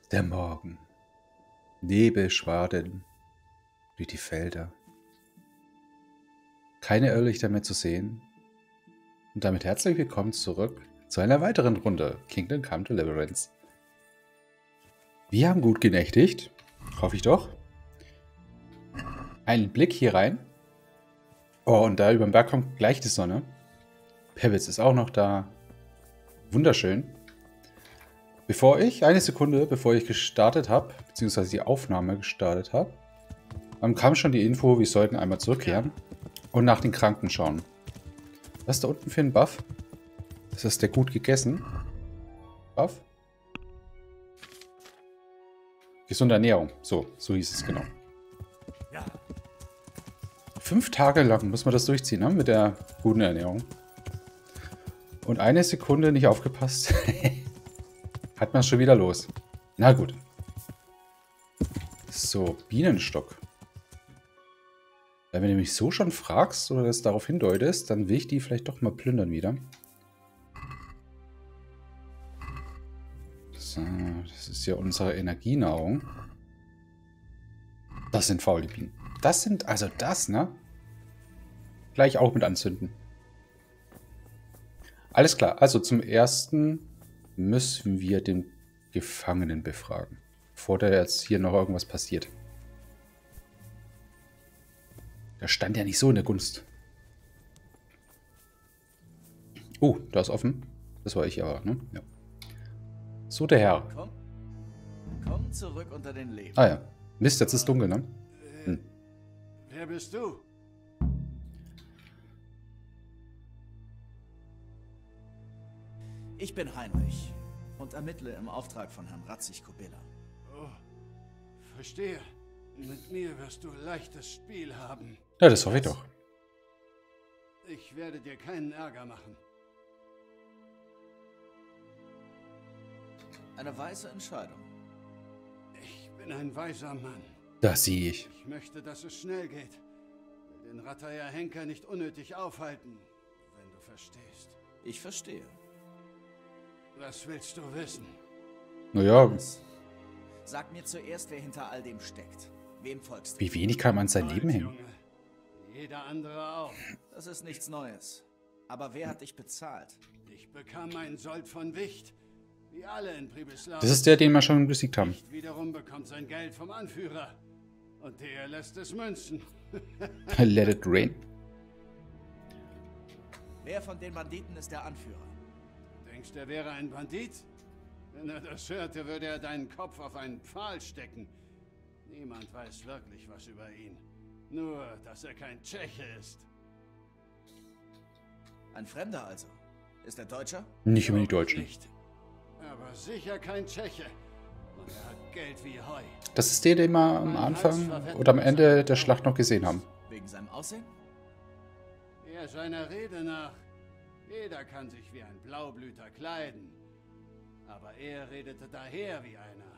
Der Morgen. Nebelschwaden durch die Felder. Keine Irrlichter mehr zu sehen. Und damit herzlich willkommen zurück zu einer weiteren Runde Kingdom Come Deliverance. Wir haben gut genächtigt. Hoffe ich doch. Einen Blick hier rein. Oh, und da über dem Berg kommt gleich die Sonne. Pebbles ist auch noch da. Wunderschön. Eine Sekunde bevor ich gestartet habe, beziehungsweise die Aufnahme gestartet habe, kam schon die Info, wir sollten einmal zurückkehren und nach den Kranken schauen. Was ist da unten für ein Buff? Das ist der gut gegessen. Buff? Gesunde Ernährung. So hieß es genau. 5 Tage lang muss man das durchziehen, ne? Mit der guten Ernährung. Und eine Sekunde nicht aufgepasst. Hat man schon wieder los. Na gut. So, Bienenstock. Wenn du mich so schon fragst oder das darauf hindeutest, dann will ich die vielleicht doch mal plündern wieder. So, das ist ja unsere Energienahrung. Das sind faule Bienen. Das sind, also das, ne? Gleich auch mit anzünden. Alles klar, also zum ersten müssen wir den Gefangenen befragen, bevor da jetzt hier noch irgendwas passiert. Der stand ja nicht so in der Gunst. Oh, da ist offen. Das war ich aber, ne? Ja. So, der Herr. Komm zurück unter den Leben. Ah ja. Mist, jetzt ist dunkel, ne? Wer bist du? Ich bin Heinrich und ermittle im Auftrag von Herrn Ratzig-Kubilla. Oh, verstehe. Mit mir wirst du leichtes Spiel haben. Ja, das hoffe ich doch. Ich werde dir keinen Ärger machen. Eine weise Entscheidung. Ich bin ein weiser Mann. Das sehe ich. Ich möchte, dass es schnell geht. Will den Rattaya Henker nicht unnötig aufhalten, wenn du verstehst. Ich verstehe. Was willst du wissen? Naja, Sag mir zuerst, wer hinter all dem steckt. Wem folgst du? wie wenig kann man an sein Leben hängen? Junge. Jeder andere auch. Das ist nichts Neues. Aber wer hat dich bezahlt? Ich bekam meinen Sold von Wicht. Wie alle in Pribislav. Das ist der, den wir schon besiegt haben. Wicht wiederum bekommt sein Geld vom Anführer. Und der lässt es münzen. Let it rain. Wer von den Banditen ist der Anführer? Denkst du, er wäre ein Bandit? Wenn er das hörte, würde er deinen Kopf auf einen Pfahl stecken. Niemand weiß wirklich was über ihn. Nur, dass er kein Tscheche ist. Ein Fremder also. Ist er Deutscher? Nicht über die Deutschen. Nicht. Aber sicher kein Tscheche. Und er hat Geld wie Heu. Das ist der, den wir am Anfang oder am Ende der Schlacht noch gesehen haben. Wegen seinem Aussehen? Er seiner Rede nach. Jeder kann sich wie ein Blaublüter kleiden. Aber er redete daher wie einer.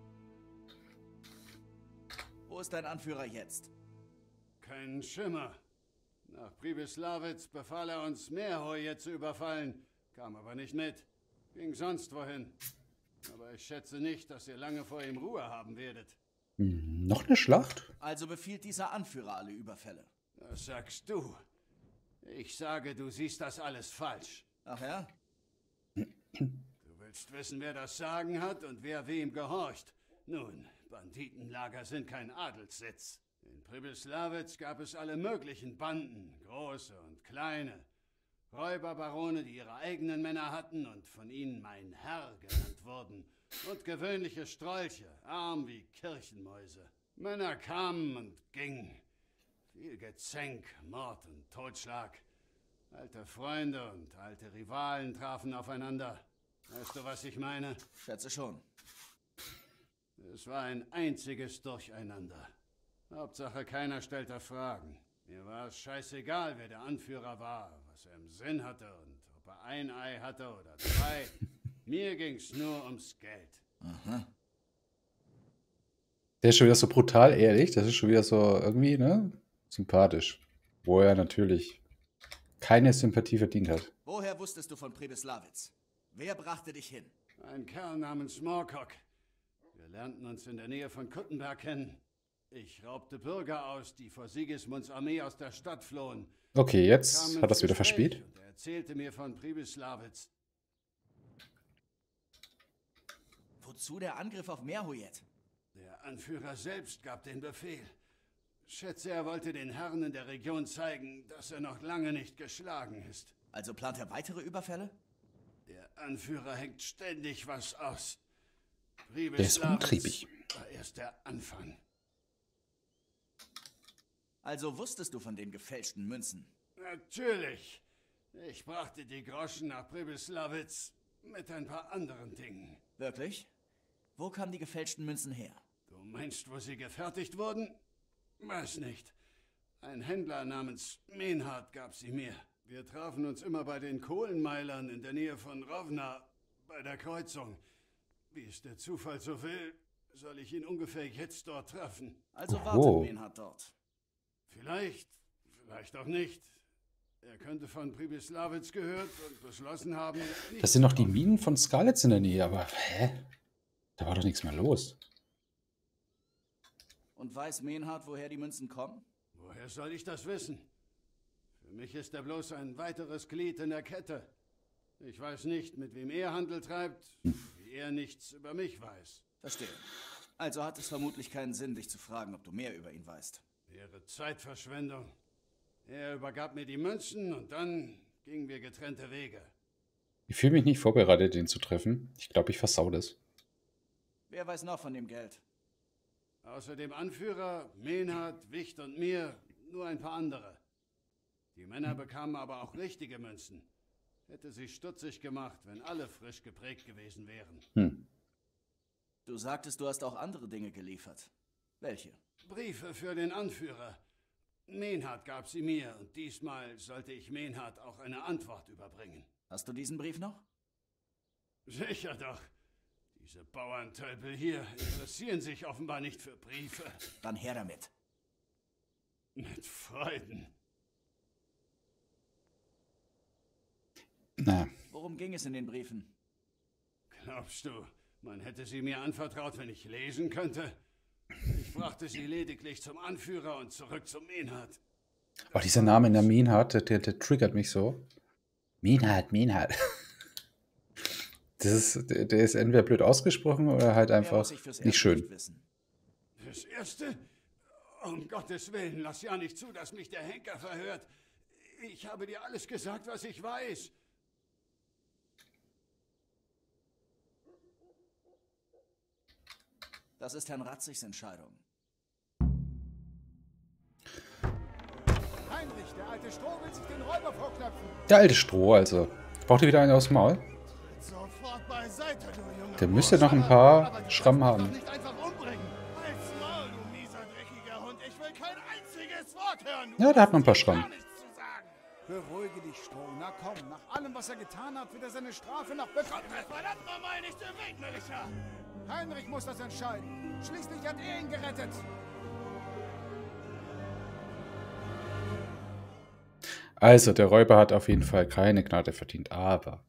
Wo ist dein Anführer jetzt? Kein Schimmer. Nach Pribislawitz befahl er uns, Meerheuer zu überfallen, kam aber nicht mit. Ging sonst wohin. Aber ich schätze nicht, dass ihr lange vor ihm Ruhe haben werdet. Noch eine Schlacht? Also befiehlt dieser Anführer alle Überfälle. Das sagst du. Ich sage, du siehst das alles falsch. Ach ja? Du willst wissen, wer das Sagen hat und wer wem gehorcht. Nun, Banditenlager sind kein Adelssitz. In Pribislawitz gab es alle möglichen Banden, große und kleine. Räuberbarone, die ihre eigenen Männer hatten und von ihnen mein Herr genannt wurden. Und gewöhnliche Strolche, arm wie Kirchenmäuse. Männer kamen und gingen. Viel Gezänk, Mord und Totschlag. Alte Freunde und alte Rivalen trafen aufeinander. Weißt du, was ich meine? Schätze schon. Es war ein einziges Durcheinander. Hauptsache, keiner stellte Fragen. Mir war es scheißegal, wer der Anführer war, was er im Sinn hatte und ob er ein Ei hatte oder 2. Mir ging's nur ums Geld. Aha. Der ist schon wieder so brutal ehrlich. Das ist schon wieder so irgendwie, ne? Sympathisch. Wo er natürlich keine Sympathie verdient hat. Woher wusstest du von Pribislawitz? Wer brachte dich hin? Ein Kerl namens Morcock. Wir Wir lernten uns in der Nähe von Kuttenberg kennen. Ich raubte Bürger aus, die vor Sigismunds Armee aus der Stadt flohen. Okay, jetzt hat das wieder verspielt. Und er erzählte mir von Pribislawitz. Wozu der Angriff auf Merhujet? Der Anführer selbst gab den Befehl. Schätze, er wollte den Herren in der Region zeigen, dass er noch lange nicht geschlagen ist. Also plant er weitere Überfälle? Der Anführer hängt ständig was aus. Der ist umtriebig. War erst der Anfang. Also wusstest du von den gefälschten Münzen? Natürlich. Ich brachte die Groschen nach Pribislawitz mit ein paar anderen Dingen. Wirklich? Wo kamen die gefälschten Münzen her? Du meinst, wo sie gefertigt wurden? Weiß nicht. Ein Händler namens Menhard gab sie mir. Wir trafen uns immer bei den Kohlenmeilern in der Nähe von Rovna, bei der Kreuzung. Wie es der Zufall so will, soll ich ihn ungefähr jetzt dort treffen. Also wartet Menhard dort. Vielleicht auch nicht. Er könnte von Pribislawitz gehört und beschlossen haben... Das sind noch die Minen von Skalitz in der Nähe, aber hä? Da war doch nichts mehr los. Und weiß Menhard, woher die Münzen kommen? Woher soll ich das wissen? Für mich ist er bloß ein weiteres Glied in der Kette. Ich weiß nicht, mit wem er Handel treibt, wie er nichts über mich weiß. Verstehe. Also hat es vermutlich keinen Sinn, dich zu fragen, ob du mehr über ihn weißt. Wäre Zeitverschwendung. Er übergab mir die Münzen und dann gingen wir getrennte Wege. Ich fühle mich nicht vorbereitet, den zu treffen. Ich glaube, ich versau das. Wer weiß noch von dem Geld? Außer dem Anführer, Menhard, Wicht und mir, nur ein paar andere. Die Männer bekamen aber auch richtige Münzen. Hätte sich stutzig gemacht, wenn alle frisch geprägt gewesen wären. Du sagtest, du hast auch andere Dinge geliefert. Welche? Briefe für den Anführer. Menhard gab sie mir und diesmal sollte ich Menhard auch eine Antwort überbringen. Hast du diesen Brief noch? Sicher doch. Diese Bauerntölpel hier interessieren sich offenbar nicht für Briefe. Dann her damit. Mit Freuden. Na. Worum ging es in den Briefen? Glaubst du, man hätte sie mir anvertraut, wenn ich lesen könnte? Ich brachte sie lediglich zum Anführer und zurück zum Menhard. Oh, dieser Name in der Menhard, der triggert mich so. Menhard. Der ist entweder blöd ausgesprochen oder halt einfach nicht schön. Fürs Erste? Um Gottes Willen, lass ja nicht zu, dass mich der Henker verhört. Ich habe dir alles gesagt, was ich weiß. Das ist Herrn Ratzigs Entscheidung. Heinrich, der alte Stroh will sich den Räuber vorknöpfen. Der alte Stroh, also. Braucht ihr wieder einen aus dem Maul? Sofort beiseite, du Junge. Der müsste noch ein paar Schrammen haben. Nicht einfach umbringen. Halt's Maul, du mieser, dreckiger Hund. Ich will kein einziges Wort hören. Ja, der hat noch ein paar Schrammen. Gar nichts zu sagen. Beruhige dich, Stroh. Na komm, nach allem, was er getan hat, wird er seine Strafe noch bekommen. Verdammt nochmal, nicht im Weg, Melcher. Heinrich muss das entscheiden. Schließlich hat er ihn gerettet. Also, der Räuber hat auf jeden Fall keine Gnade verdient, aber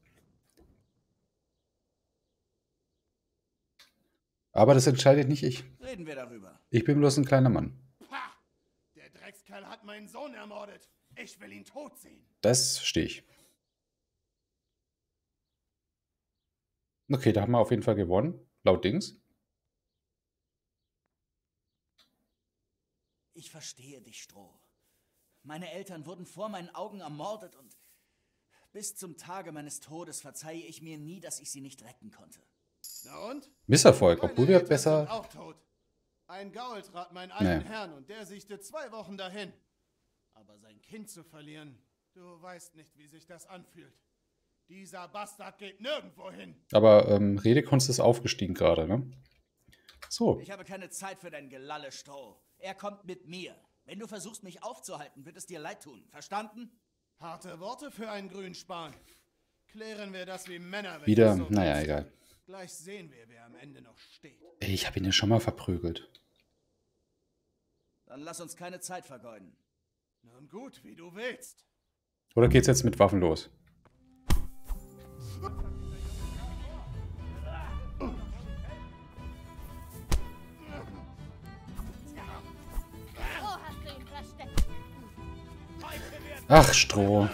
das entscheidet nicht ich. Reden wir darüber. Ich bin bloß ein kleiner Mann. Ha! Der Dreckskerl hat meinen Sohn ermordet. Ich will ihn tot sehen. Das verstehe ich. Okay, da haben wir auf jeden Fall gewonnen, laut Dings. Ich verstehe dich, Stroh. Meine Eltern wurden vor meinen Augen ermordet und bis zum Tage meines Todes verzeihe ich mir nie, dass ich sie nicht retten konnte. Na und? Misserfolg, obwohl Meine wir Eltern besser... sind auch tot. Ein Gaul trat meinen alten Nee. Herrn und der siechte 2 Wochen dahin. Aber sein Kind zu verlieren, du weißt nicht, wie sich das anfühlt. Dieser Bastard geht nirgendwo hin. Aber Redekunst ist aufgestiegen gerade, ne? So, Ich habe keine Zeit für dein Gelalle, Stroh. Er kommt mit mir. Wenn du versuchst, mich aufzuhalten, wird es dir leid tun. Verstanden? Harte Worte für einen Grünspan. Klären wir das wie Männer. Wenn wieder, du so naja, willst. egal. Gleich sehen wir, wer am Ende noch steht. Ey, ich habe ihn ja schon mal verprügelt. Dann lass uns keine Zeit vergeuden. Nun gut, wie du willst. Oder geht's jetzt mit Waffen los? Ach, Stroh.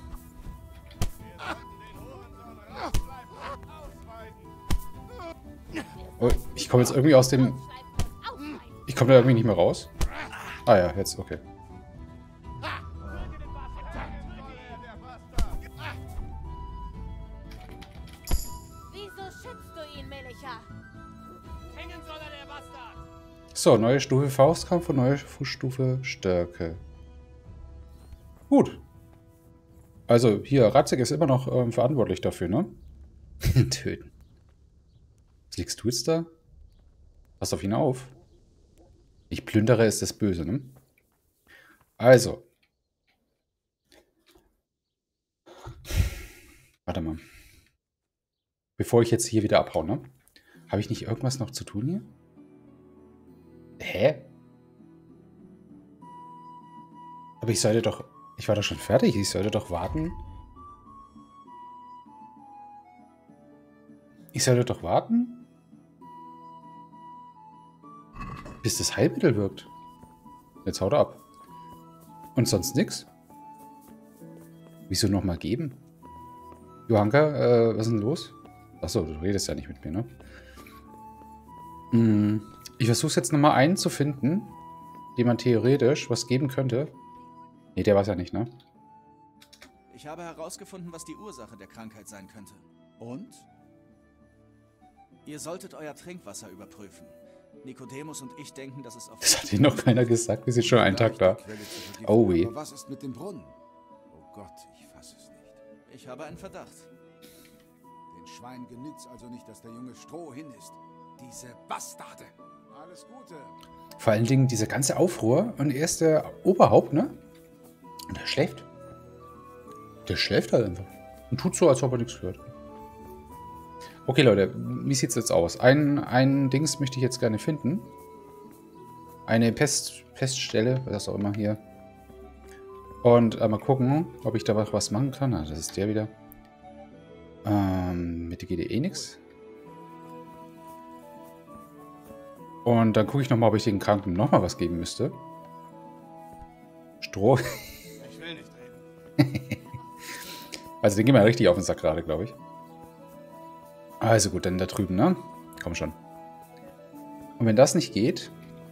Oh, ich komme jetzt irgendwie aus dem... Ich komme da irgendwie nicht mehr raus. Ah ja, jetzt, okay. Wieso schützt du ihn, Melicha? Hängen soll er, der Bastard! So, neue Stufe Faustkampf und neue Stufe Stärke. Gut. Also, hier, Ratzek ist immer noch verantwortlich dafür, ne? Töten. Was liegst du jetzt da? Pass auf ihn auf. Ich plündere ist das Böse, ne? Also. Warte mal. Bevor ich jetzt hier wieder abhaue, ne? Habe ich nicht irgendwas noch zu tun hier? Hä? Aber ich sollte doch... Ich war doch schon fertig. Ich sollte doch warten. Ich sollte doch warten, bis das Heilmittel wirkt. Jetzt haut er ab. Und sonst nichts? Wieso nochmal geben? Johanka, was ist denn los? Achso, du redest ja nicht mit mir, ne? Ich versuche jetzt nochmal einen zu finden, dem man theoretisch was geben könnte. Ne, der weiß ja nicht, ne? Ich habe herausgefunden, was die Ursache der Krankheit sein könnte. Und? Ihr solltet euer Trinkwasser überprüfen. Nikodemus und ich denken, dass es auf... Das hat ihnen noch keiner gesagt. Wir sind schon einen Tag da. Quelle zu vergiften. Oh weh. Aber was ist mit dem Brunnen? Oh Gott, ich fasse es nicht. Ich habe einen Verdacht. Den Schwein genügt's also nicht, dass der Junge Stroh hin ist. Diese Bastarde. Alles Gute. Vor allen Dingen dieser ganze Aufruhr und er ist der Oberhaupt, ne? Und der schläft. Der schläft halt einfach. Und tut so, als ob er nichts hört. Okay, Leute, wie sieht's jetzt aus? Ein Dings möchte ich jetzt gerne finden. Eine Peststelle, was auch immer hier. Und mal gucken, ob ich da was machen kann. Ah, das ist der wieder. Mit der geht eh nichts. Und dann gucke ich nochmal, ob ich den Kranken nochmal was geben müsste. Stroh. Ich will nicht reden. Also den gehen wir richtig auf den Sack gerade, glaube ich. Also gut, dann da drüben, ne? Komm schon. Und wenn das nicht geht,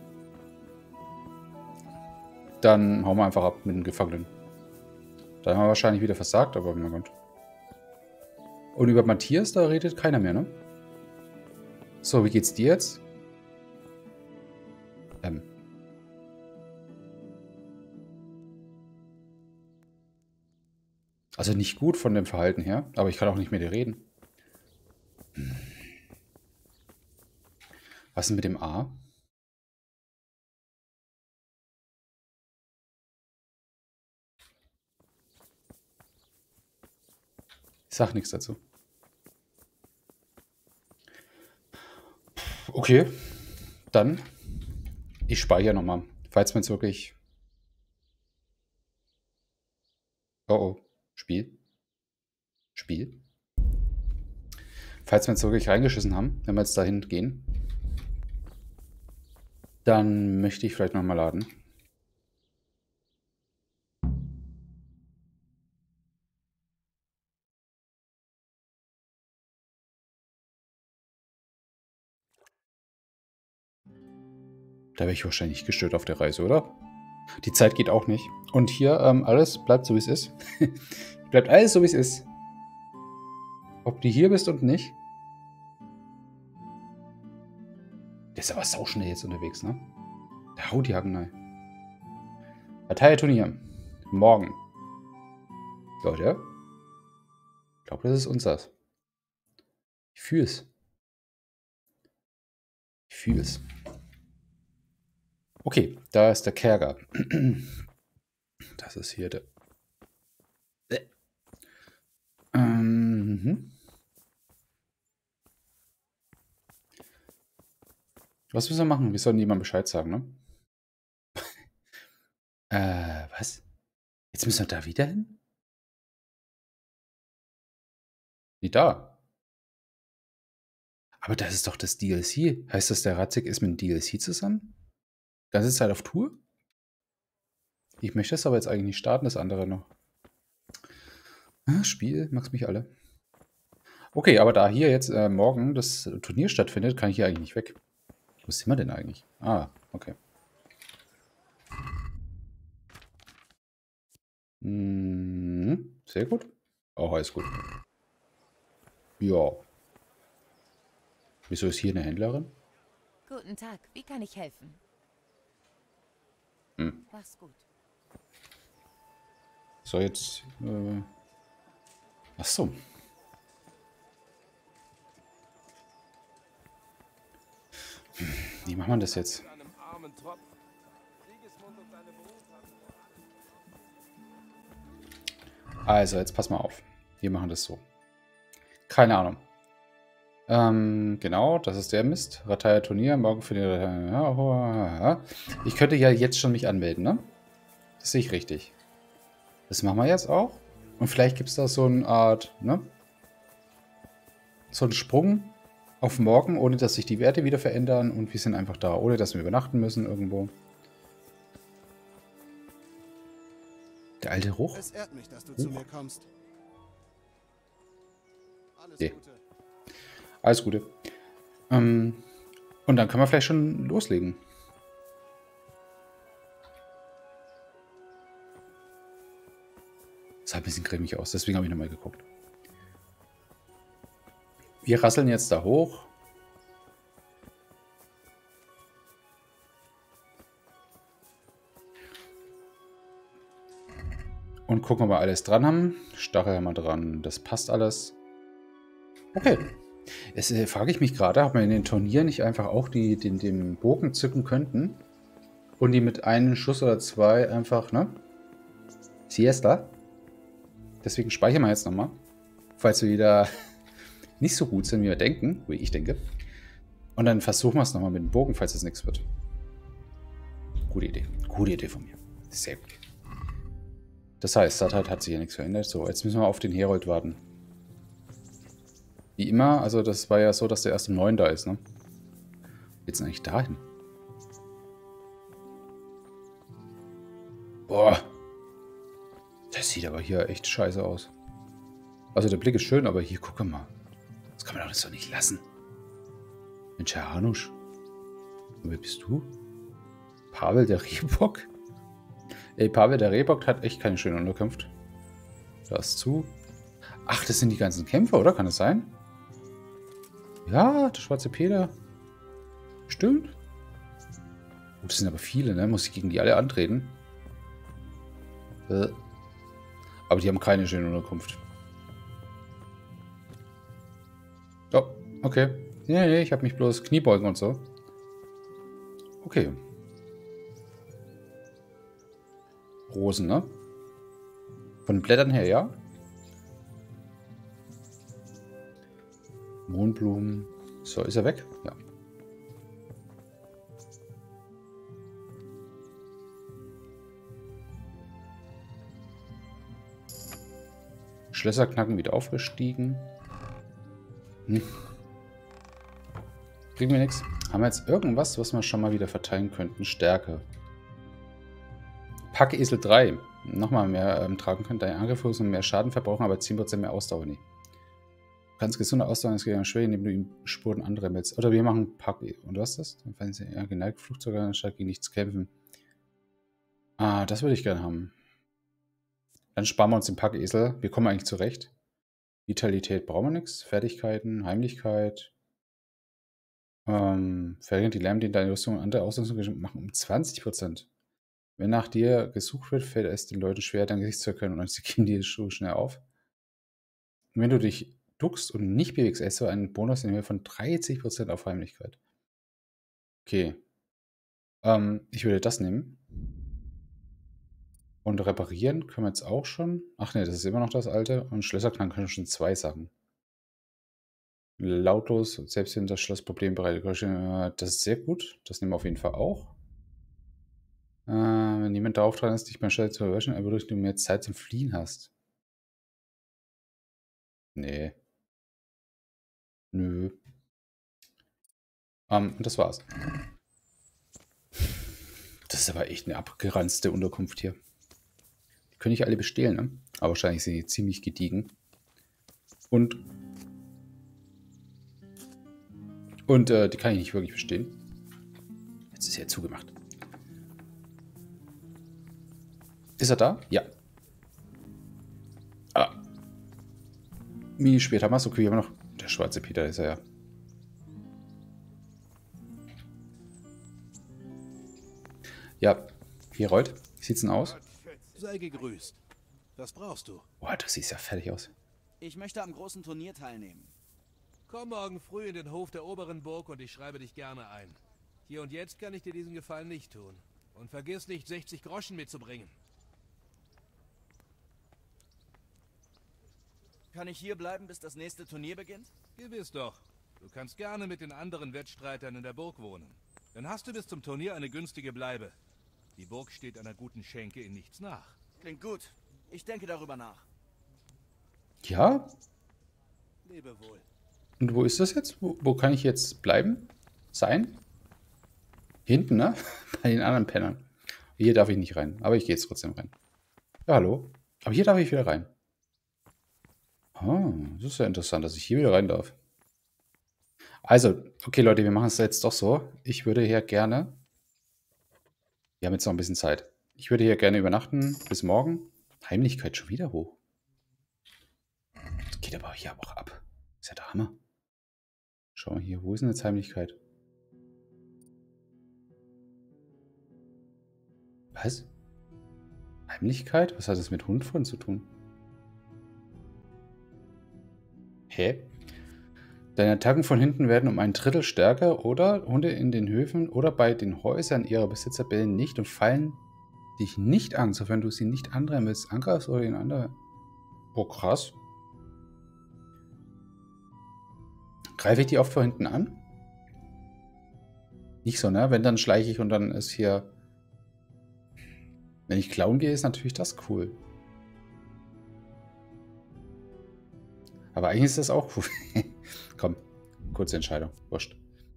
dann hauen wir einfach ab mit den Gefangenen. Da haben wir wahrscheinlich wieder versagt, aber mein Gott. Und über Matthias, da redet keiner mehr, ne? So, wie geht's dir jetzt? Also nicht gut von dem Verhalten her, aber ich kann auch nicht mit dir reden. Was ist denn mit dem A? Ich sag nichts dazu. Okay, dann ich speichere nochmal, falls man es wirklich... Oh oh, Spiel. Falls wir es wirklich reingeschissen haben, wenn wir jetzt dahin gehen, dann möchte ich vielleicht nochmal laden. Da wäre ich wahrscheinlich gestört auf der Reise, oder? Die Zeit geht auch nicht. Und hier, alles bleibt so, wie es ist. Bleibt alles so, wie es ist. Ob du hier bist und nicht. Der ist aber sauschnell jetzt unterwegs, ne? Der haut die Hacken rein. Parteiturnier. Morgen. Leute. Ich glaube, das ist unseres. Ich fühle es. Ich fühle es. Okay, da ist der Kerker. Das ist hier der... Was müssen wir machen? Wir sollen jemandem Bescheid sagen, ne? Was? Jetzt müssen wir da wieder hin? Wie da? Aber das ist doch das DLC. Heißt das, der Ratzek ist mit dem DLC zusammen? Die ganze Zeit auf Tour? Ich möchte es aber jetzt eigentlich nicht starten, das andere noch. Spiel, magst mich alle. Okay, aber da hier jetzt morgen das Turnier stattfindet, kann ich hier eigentlich nicht weg. Wo sind wir denn eigentlich? Ah, okay. Sehr gut. Auch alles gut. Ja. Wieso ist hier eine Händlerin? Guten Tag, wie kann ich helfen? Mach's gut. So, jetzt. Ach so. Wie macht man das jetzt? Also, jetzt pass mal auf. Wir machen das so. Keine Ahnung. Genau, das ist der Mist. Rataya Turnier, morgen für die... Ich könnte ja jetzt schon mich anmelden, ne? Das sehe ich richtig. Das machen wir jetzt auch. Und vielleicht gibt es da so eine Art, ne? So einen Sprung auf morgen, ohne dass sich die Werte wieder verändern. Und wir sind einfach da, ohne dass wir übernachten müssen irgendwo. Der alte Ruch? Es ehrt mich, dass du zu mir kommst. Alles Okay. Gute. Alles Gute. Und dann können wir vielleicht schon loslegen. Das sah ein bisschen cremig aus, deswegen habe ich nochmal geguckt. Wir rasseln jetzt da hoch. Und gucken, ob wir alles dran haben. Stachel haben wir dran, das passt alles. Okay. Jetzt frage ich mich gerade, ob wir in den Turnieren nicht einfach auch den Bogen zücken könnten. Und die mit einem Schuss oder zwei einfach, ne? Siesta. Deswegen speichern wir jetzt nochmal. Falls wir wieder nicht so gut sind, wie wir denken. Wie ich denke. Und dann versuchen wir es nochmal mit dem Bogen, falls es nichts wird. Gute Idee. Gute Idee von mir. Sehr gut. Das heißt, Sattheit hat sich ja nichts verändert. So, jetzt müssen wir auf den Herold warten. Wie immer, also das war ja so, dass der erst um 9 da ist, ne? Geht's denn eigentlich dahin? Boah. Das sieht aber hier echt scheiße aus. Also der Blick ist schön, aber hier, guck mal. Das kann man doch nicht lassen. Mensch, Herr Hanusch. Und wer bist du? Pavel der Rehbock? Ey, Pavel der Rehbock hat echt keine schöne Unterkunft. Da ist zu. Ach, das sind die ganzen Kämpfer, oder? Kann das sein? Ja, der schwarze Peter. Stimmt. Oh, das sind aber viele, ne? Muss ich gegen die alle antreten? Aber die haben keine schöne Unterkunft. Oh, okay. Nee, ich habe mich bloß Kniebeugen und so. Okay. Rosen, ne? Von den Blättern her, ja? Mohnblumen. So, ist er weg? Ja. Schlösser knacken, wieder aufgestiegen. Kriegen wir nichts. Haben wir jetzt irgendwas, was wir schon mal wieder verteilen könnten? Stärke. Packesel 3. Nochmal mehr tragen können. Deine Angriffe und mehr Schaden verbrauchen, aber 10% mehr Ausdauer nicht. Du kannst gesunde Ausdauer ins Gegner schwer, indem du ihm Spuren anremmelst. Oder wir machen Pack. Und was ist das? Dann fallen sie eher geneigt, Flugzeuge anstatt gegen nichts kämpfen. Ah, das würde ich gerne haben. Dann sparen wir uns den Packesel. Wir kommen eigentlich zurecht. Vitalität brauchen wir nichts. Fertigkeiten, Heimlichkeit. Verringert die Lärm, den deine Rüstung und andere Ausrüstung machen um 20%. Wenn nach dir gesucht wird, fällt es den Leuten schwer, dein Gesicht zu erkennen und sie gehen die Schuhe schnell auf. Und wenn du dich duckst und nicht bewegst, hast du einen Bonus in Höhe von 30% auf Heimlichkeit. Okay. Ich würde das nehmen. Und reparieren können wir jetzt auch schon. Ach ne, das ist immer noch das alte. Und Schlösserknacken können schon 2 Sachen. Lautlos, selbst wenn das Schloss Problem bereitet. Das ist sehr gut. Das nehmen wir auf jeden Fall auch. Wenn jemand darauf dran ist, dich beim Stall zu erwischen, aber du mehr Zeit zum Fliehen hast. Nee. Nö. Und das war's. Das ist aber echt eine abgeranzte Unterkunft hier. Die können nicht alle bestehlen, ne? Aber wahrscheinlich sind die ziemlich gediegen. Und die kann ich nicht wirklich bestehen. Jetzt ist er zugemacht. Ist er da? Ja. Ah. Minispiel haben wir es. Okay, wir haben noch... Der schwarze Peter ist er ja. Ja, Herold, wie sieht's denn aus? Sei gegrüßt. Was brauchst du? Boah, du siehst ja fertig aus. Ich möchte am großen Turnier teilnehmen. Komm morgen früh in den Hof der oberen Burg und ich schreibe dich gerne ein. Hier und jetzt kann ich dir diesen Gefallen nicht tun. Und vergiss nicht, 60 Groschen mitzubringen. Kann ich hier bleiben, bis das nächste Turnier beginnt? Gewiss doch. Du kannst gerne mit den anderen Wettstreitern in der Burg wohnen. Dann hast du bis zum Turnier eine günstige Bleibe. Die Burg steht einer guten Schenke in nichts nach. Klingt gut. Ich denke darüber nach. Ja? Lebe wohl. Und wo ist das jetzt? Wo kann ich jetzt bleiben? Sein? Hinten, ne? Bei den anderen Pennern. Hier darf ich nicht rein. Aber ich gehe jetzt trotzdem rein. Ja, hallo. Aber hier darf ich wieder rein. Oh, das ist ja interessant, dass ich hier wieder rein darf. Also, okay Leute, wir machen es jetzt doch so. Ich würde hier gerne... Wir haben jetzt noch ein bisschen Zeit. Ich würde hier gerne übernachten bis morgen. Heimlichkeit schon wieder hoch. Das geht aber hier auch ab. Ist ja der Hammer. Schau mal hier, wo ist denn jetzt Heimlichkeit? Was? Heimlichkeit? Was hat das mit Hund von zu tun? Hä? Deine Attacken von hinten werden um 1/3 stärker oder Hunde in den Höfen oder bei den Häusern ihrer Besitzer bellen nicht und fallen dich nicht an, sofern du sie nicht anderen willst. Angreifst oder den anderen. Oh, krass. Greife ich die oft von hinten an? Nicht so, ne? Wenn, dann schleiche ich und dann ist hier... Wenn ich klauen gehe, ist natürlich das cool. Aber eigentlich ist das auch cool. Komm, kurze Entscheidung. Wurscht.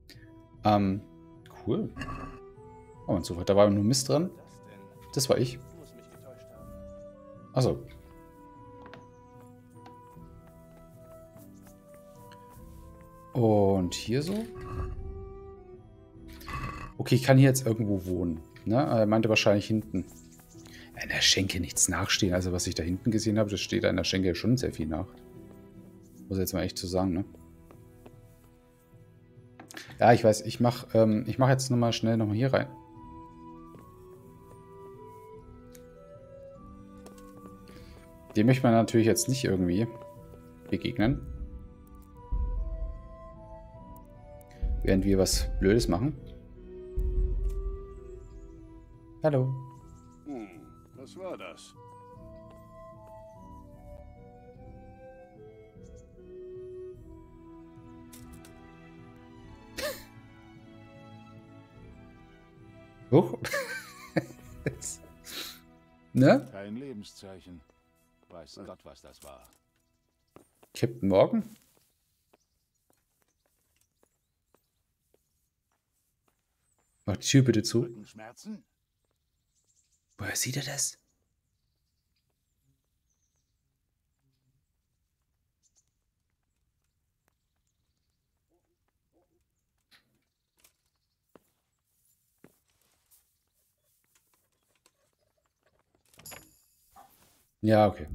Cool. Oh, und so weiter. Da war nur Mist dran. Das war ich. Achso. Und hier so. Okay, ich kann hier jetzt irgendwo wohnen. Ne? Er meinte wahrscheinlich hinten. In der Schenke nichts nachstehen. Also was ich da hinten gesehen habe, das steht an der Schenke schon sehr viel nach. Muss jetzt mal echt so sagen, ne? Ja, ich weiß, ich mach jetzt nochmal schnell nochmal hier rein. Dem möchte man natürlich jetzt nicht irgendwie begegnen. Während wir was Blödes machen. Hallo. Was war das? Huch. Ne? Kein Lebenszeichen. Weiß Gott, was das war. Captain Morgan? Mach die Tür bitte zu. Rückenschmerzen? Woher sieht er das? Ja, okay.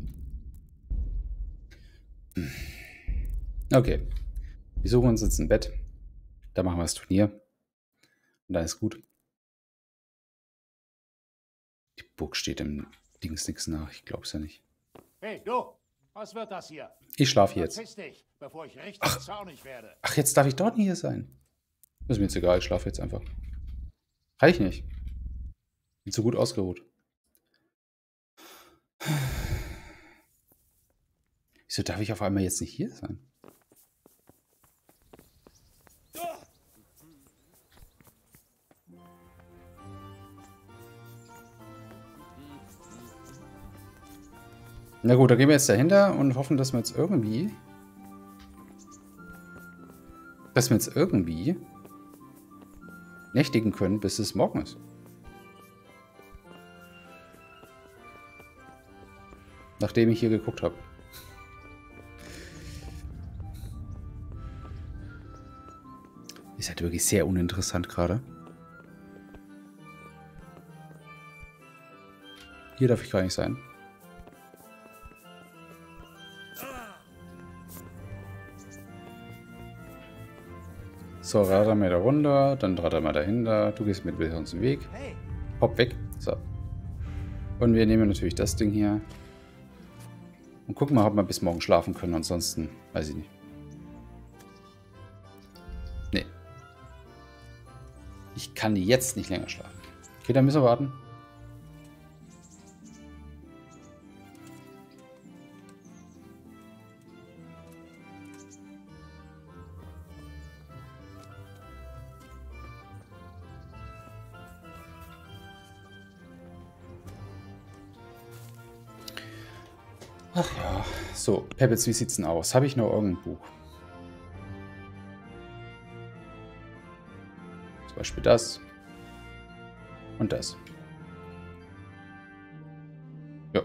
Okay. Wir suchen uns jetzt ein Bett. Da machen wir das Turnier. Und dann ist gut. Die Burg steht im Dings nichts nach. Ich glaub's ja nicht. Hey, du! Was wird das hier? Ich schlafe jetzt. Verpiss dich, bevor ich richtig zornig werde. Ach, jetzt darf ich dort nie hier sein. Das ist mir jetzt egal. Ich schlafe jetzt einfach. Reicht nicht. Bin so gut ausgeruht. Wieso darf ich auf einmal jetzt nicht hier sein? Na gut, da gehen wir jetzt dahinter und hoffen, dass wir jetzt irgendwie... nächtigen können, bis es morgen ist. Nachdem ich hier geguckt habe. Ist halt wirklich sehr uninteressant gerade. Hier darf ich gar nicht sein. So, radar mal da runter, dann radar mal dahinter. Du gehst mit mir uns den Weg. Hopp weg. So. Und wir nehmen natürlich das Ding hier. Und gucken mal, ob wir bis morgen schlafen können. Ansonsten weiß ich nicht. Nee. Ich kann jetzt nicht länger schlafen. Okay, dann müssen wir warten. Ach ja. So, Peppets, wie sieht's denn aus? Habe ich noch irgendein Buch? Zum Beispiel das. Und das. Ja.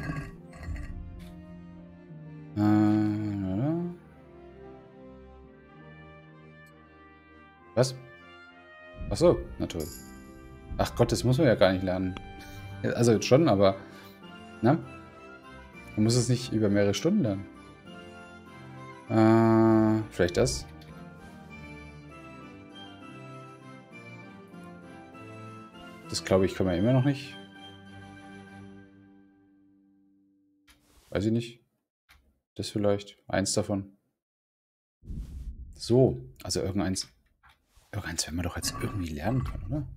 Was? Ach so, na toll. Ach Gott, das muss man ja gar nicht lernen. Also jetzt schon, aber... Na? Man muss es nicht über mehrere Stunden lernen. Vielleicht das? Das glaube ich, kann man immer noch nicht. Weiß ich nicht. Das vielleicht. Eins davon. So. Also irgendeins. Irgendeins werden wir doch jetzt irgendwie lernen können, oder?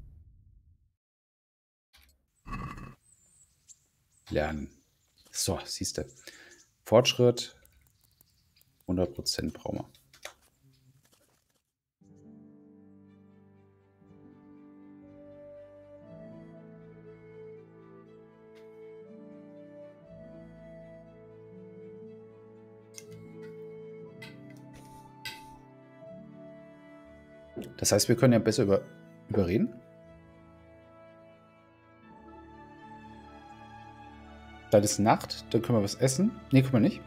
Lernen. So, siehst du. Fortschritt 100% brauchen wir. Das heißt, wir können ja besser überreden. Dann ist Nacht, dann können wir was essen. Ne, können wir nicht.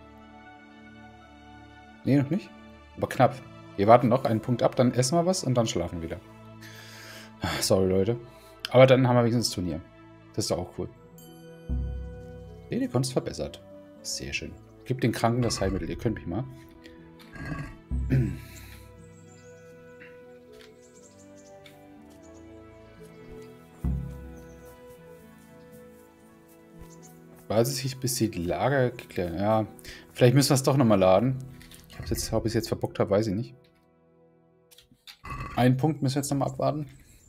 Ne, noch nicht. Aber knapp. Wir warten noch einen Punkt ab, dann essen wir was und dann schlafen wir wieder. Sorry, Leute. Aber dann haben wir wenigstens das Turnier. Das ist doch auch cool. Ne, die Kunst verbessert. Sehr schön. Gebt den Kranken das Heilmittel. Ihr könnt mich mal. Weiß ich, bis die Lager geklärt. Ja, vielleicht müssen wir es doch nochmal laden. Ob ich es jetzt verbockt habe, weiß ich nicht. Einen Punkt müssen wir jetzt nochmal abwarten.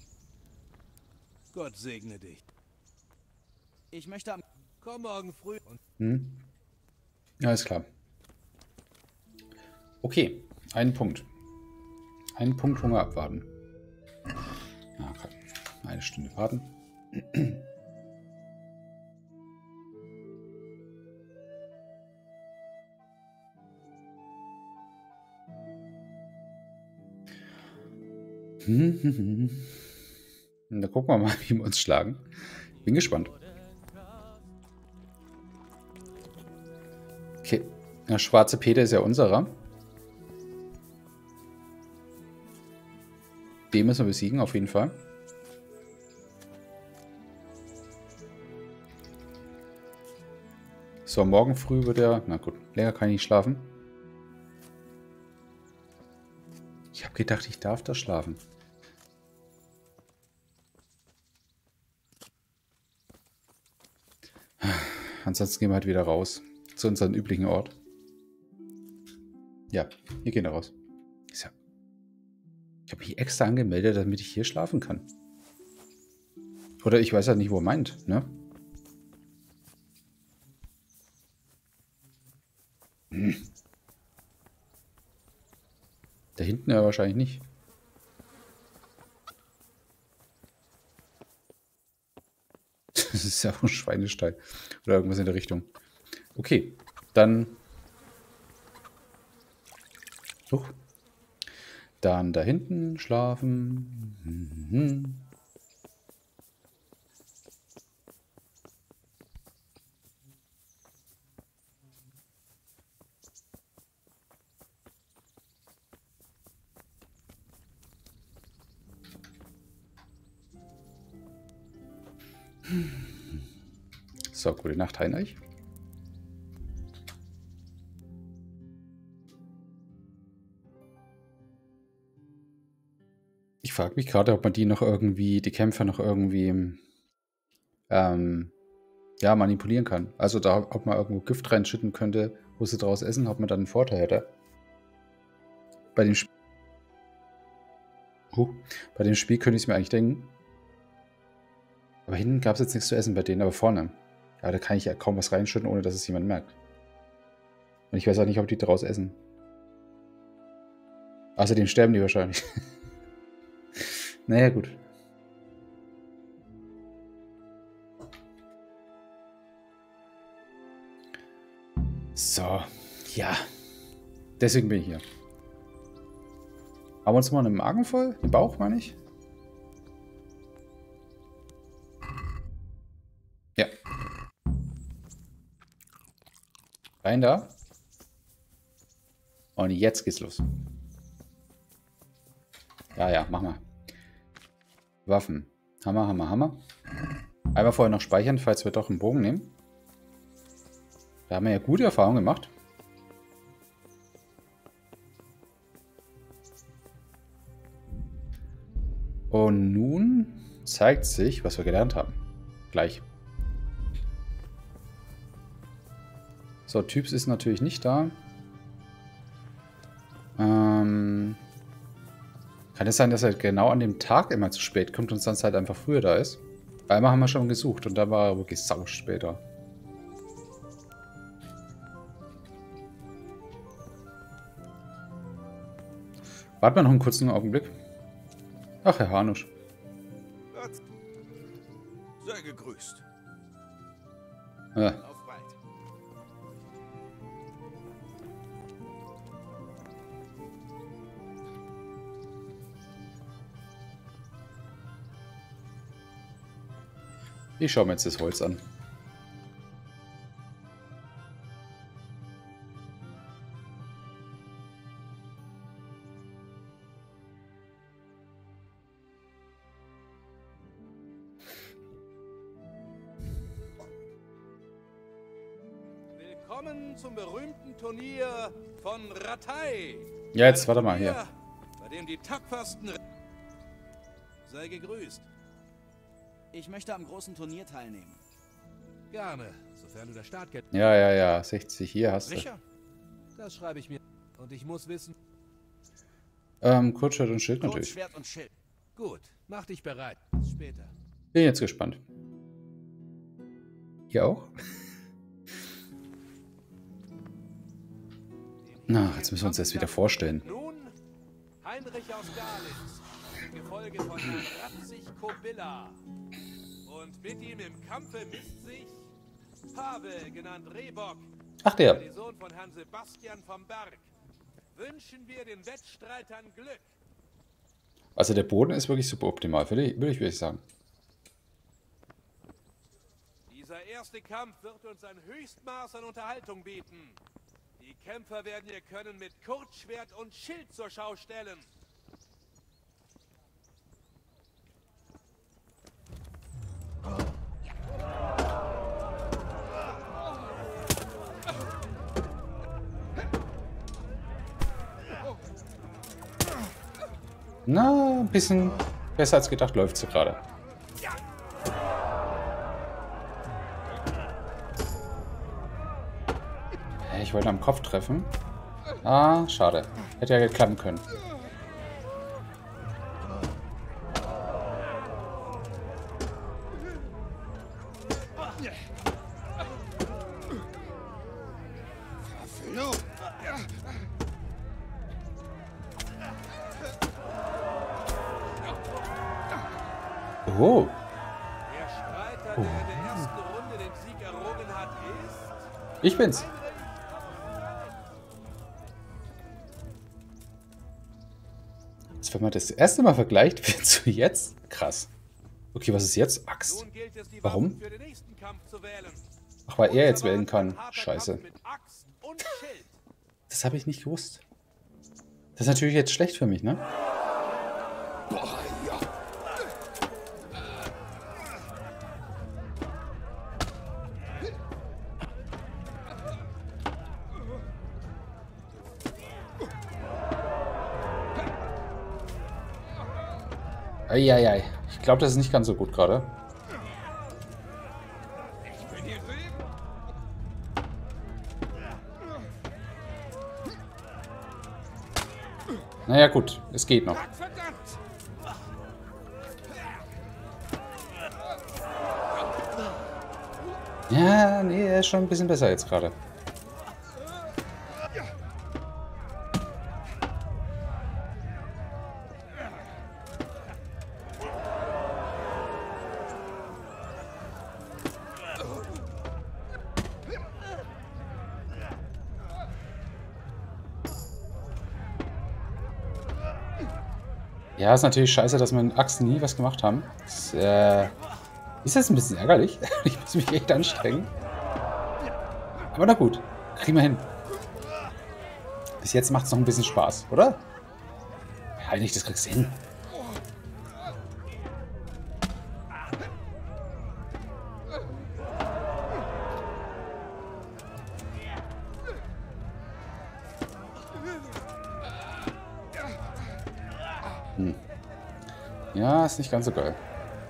Gott segne dich. Ich möchte am... Komm morgen früh. Ja, ist klar. Okay, einen Punkt. Einen Punkt Hunger abwarten. Okay. Eine Stunde warten. Da gucken wir mal, wie wir uns schlagen. Bin gespannt. Okay. Der schwarze Peter ist ja unserer. Den müssen wir besiegen, auf jeden Fall. So, morgen früh wird er... Na gut, länger kann ich nicht schlafen. Ich habe gedacht, ich darf da schlafen. Ansonsten gehen wir halt wieder raus. Zu unserem üblichen Ort. Ja, wir gehen da raus. Ich habe mich extra angemeldet, damit ich hier schlafen kann. Oder ich weiß halt nicht, wo er meint, ne? Da hinten ja wahrscheinlich nicht. Das ist ja auch ein Schweinestall. Oder irgendwas in der Richtung. Okay, dann... Dann da hinten schlafen. So, gute Nacht, Heinrich. Ich frage mich gerade, ob man die noch irgendwie, die Kämpfer noch irgendwie ja, manipulieren kann. Also da, ob man irgendwo Gift reinschütten könnte, wo sie draus essen, ob man dann einen Vorteil hätte. Bei dem Spiel könnte ich es mir eigentlich denken. Aber hinten gab es jetzt nichts zu essen bei denen, aber vorne. Ja, da kann ich ja kaum was reinschütten, ohne dass es jemand merkt. Und ich weiß auch nicht, ob die daraus essen. Außerdem sterben die wahrscheinlich. Naja, gut. So, ja. Deswegen bin ich hier. Haben wir uns mal einen Magen voll? Den Bauch, meine ich? Ja. Rein da. Und jetzt geht's los. Ja, ja, mach mal. Waffen. Hammer, Hammer, Hammer. Einmal vorher noch speichern, falls wir doch einen Bogen nehmen. Da haben wir ja gute Erfahrungen gemacht. Und nun zeigt sich, was wir gelernt haben. Gleich. So, Typs ist natürlich nicht da. Kann es sein, dass er genau an dem Tag immer zu spät kommt und sonst halt einfach früher da ist? Einmal haben wir schon gesucht und da war er wirklich sau später. Warten wir noch einen kurzen Augenblick. Ach, Herr Hanusch. Sei gegrüßt. Ja. Auf bald. Ich schaue mir jetzt das Holz an. Willkommen zum berühmten Turnier von Rattay. Ja, jetzt warte mal hier. Bei dem die tapfersten... Sei gegrüßt. Ich möchte am großen Turnier teilnehmen. Gerne, sofern du das Startgeld... Ja, ja, ja. 60 hier hast du. Sicher? Das schreibe ich mir. Und ich muss wissen... Kurzschwert und Schild natürlich. Kurzschwert und Schild. Gut, mach dich bereit. Bis später. Bin jetzt gespannt. Hier auch? Na, jetzt müssen wir uns das wieder vorstellen. Nun Heinrich aus Galitz, Gefolge von Herrn Ratzig Kobilla. Und mit ihm im Kampfe misst sich Pavel, genannt Rehbock, Ach, der. der Sohn von Herrn Sebastian vom Berg. Wünschen wir den Wettstreitern Glück. Also der Boden ist wirklich super optimal, würde ich wirklich sagen. Dieser erste Kampf wird uns ein Höchstmaß an Unterhaltung bieten. Die Kämpfer werden ihr Können mit Kurzschwert und Schild zur Schau stellen. Na, ein bisschen besser als gedacht läuft sie gerade. Ich wollte am Kopf treffen. Ah, schade. Hätte ja klappen können. Oh. Der Streiter, der in der ersten Runde den Sieg errungen hat, ist... Ich bin's. Wenn man das erste Mal vergleicht, wird zu jetzt krass. Okay, was ist jetzt? Axt. Nun gilt es, die Warum? Waffen für den nächsten Kampf zu wählen. Ach, weil er jetzt Unser wählen kann. Mann, ein harter Scheiße. Kampf mit Axt und Schild. Das habe ich nicht gewusst. Das ist natürlich jetzt schlecht für mich, ne? Eieiei. Ich glaube, das ist nicht ganz so gut gerade. Naja gut, es geht noch. Ja, nee, er ist schon ein bisschen besser jetzt gerade. Ja, ist natürlich scheiße, dass wir mit Axt nie was gemacht haben. Das, ist jetzt ein bisschen ärgerlich. Ich muss mich echt anstrengen. Aber na gut, kriegen wir hin. Bis jetzt macht es noch ein bisschen Spaß, oder? Heinrich, das kriegst du hin. Ja, ist nicht ganz so geil.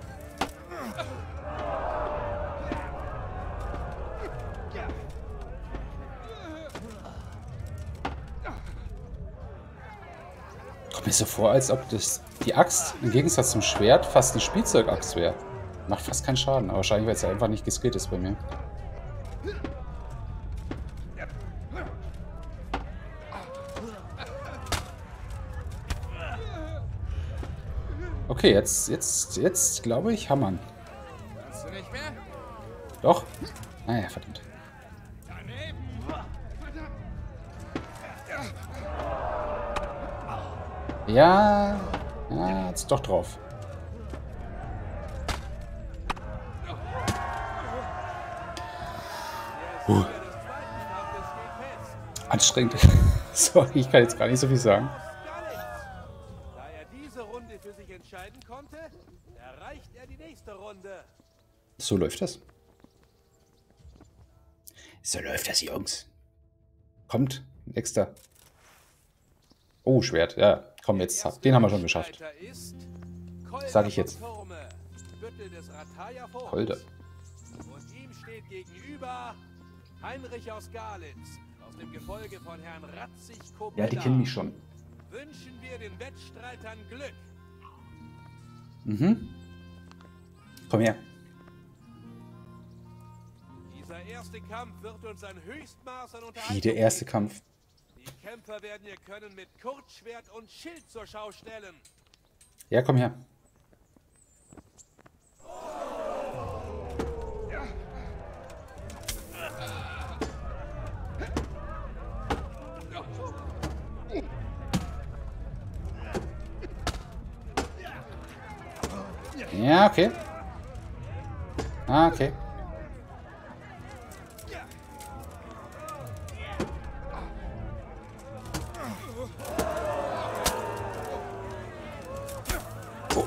Kommt mir so vor, als ob die Axt im Gegensatz zum Schwert fast eine Spielzeugaxt wäre. Macht fast keinen Schaden, aber wahrscheinlich, weil es einfach nicht geskillt ist bei mir. Okay, jetzt glaube ich, hammern. Doch? Naja, verdammt. Ja, jetzt doch drauf. Anstrengend. Sorry, ich kann jetzt gar nicht so viel sagen. Da er diese Runde für sich entscheiden konnte, erreicht er die nächste Runde. So läuft das. So läuft das, Jungs. Kommt, nächster. Oh, Schwert. Ja, komm, jetzt. Den haben wir schon geschafft. Sag ich jetzt. Kolder. Und ihm steht gegenüber Heinrich aus Galitz, aus dem Gefolge von Herrn Ratzig-Kobilla. Ja, die kennen mich schon. Wünschen wir den Wettstreitern Glück. Mhm. Komm her. Dieser erste Kampf wird uns ein Höchstmaß an Unterhaltung. Wie der erste Kampf. Die Kämpfer werden ihr Können mit Kurzschwert und Schild zur Schau stellen. Ja, komm her. Ja, okay. Ah, okay. Oh.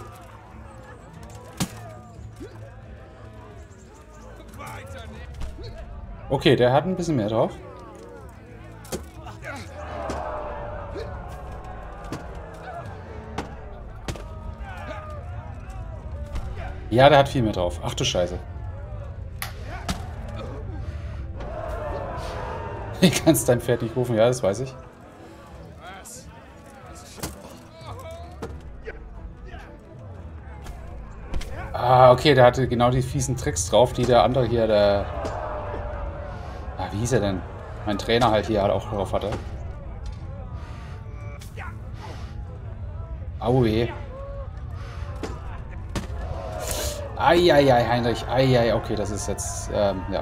Okay, der hat ein bisschen mehr drauf. Ja, der hat viel mehr drauf. Ach du Scheiße. Wie kannst dein Pferd nicht rufen? Ja, das weiß ich. Ah, okay, der hatte genau die fiesen Tricks drauf, die der andere hier, der... Ah, wie hieß er denn? Mein Trainer halt hier auch drauf hatte. Aue. Eieiei, Heinrich. Eieiei, okay, das ist jetzt, ja.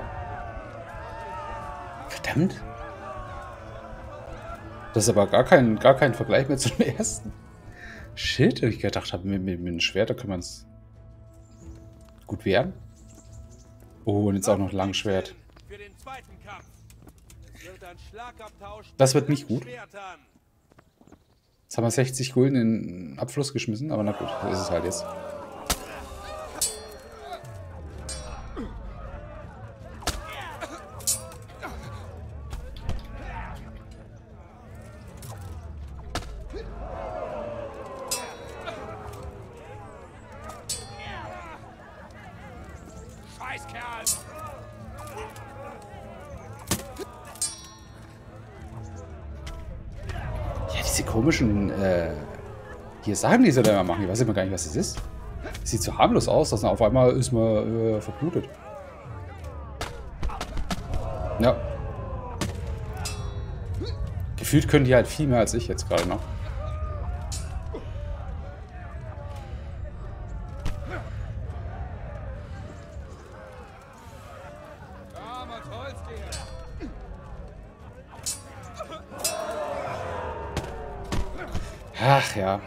Verdammt. Das ist aber gar kein Vergleich mehr zum ersten. Shit, ich gedacht habe, mit dem Schwert, da kann man es gut wehren. Oh, und jetzt auch noch Langschwert. Das wird nicht gut. Jetzt haben wir 60 Gulden in den Abfluss geschmissen, aber na gut, so ist es halt jetzt. Diese komischen hier Sachen, die sie da immer machen. Ich weiß immer gar nicht, was das ist. Das sieht so harmlos aus, dass auf einmal ist man verblutet. Ja. Gefühlt können die halt viel mehr als ich jetzt gerade noch. Ach ja.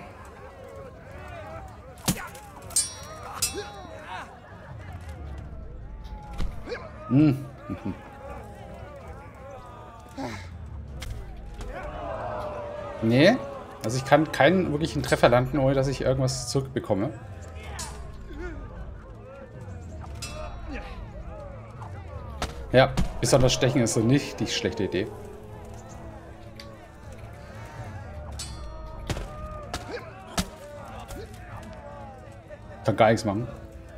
Nee, also ich kann keinen wirklichen Treffer landen, ohne dass ich irgendwas zurückbekomme. Ja, besonders stechen ist so nicht die schlechte Idee. Kann gar nichts machen.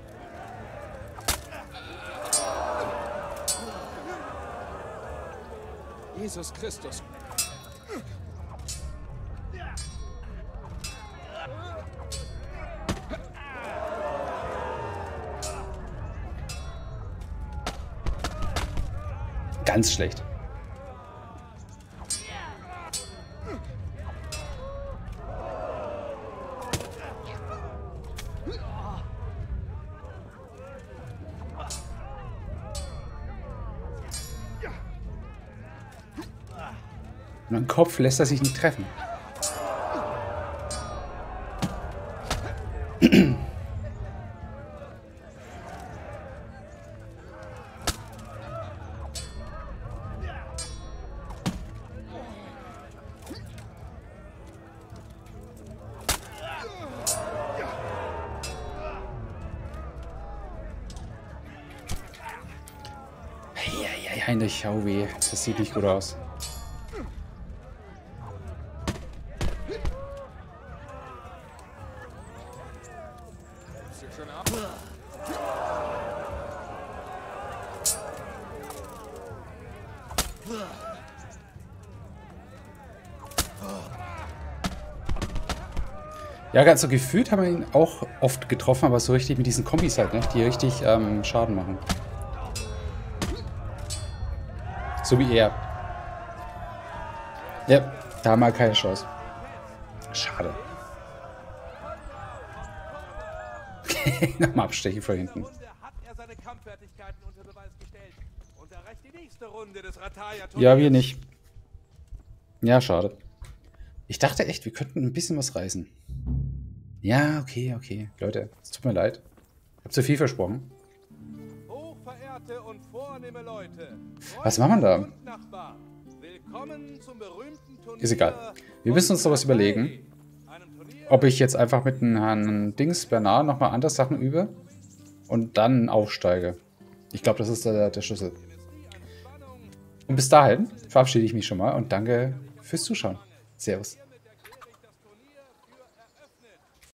Jesus Christus. Ganz schlecht. Und am Kopf lässt er sich nicht treffen. Heinrich, hau weh. Das sieht nicht gut aus. Ja, ganz so gefühlt haben wir ihn auch oft getroffen, aber so richtig mit diesen Kombis halt, ne? Die richtig Schaden machen. So wie er. Ja, da haben wir keine Chance. Schade. Nochmal abstechen von hinten. Ja, wir nicht. Ja, schade. Ich dachte echt, wir könnten ein bisschen was reißen. Ja, okay, okay. Leute, es tut mir leid. Ich habe zu viel versprochen. Hochverehrte und vornehme Leute, was machen wir da? Willkommen zum berühmten Turnier. Ist egal. Wir müssen uns sowas überlegen. Ob ich jetzt einfach mit dem Herrn Dings Bernard nochmal andere Sachen übe und dann aufsteige. Ich glaube, das ist der Schlüssel. Und bis dahin verabschiede ich mich schon mal und danke fürs Zuschauen. Servus.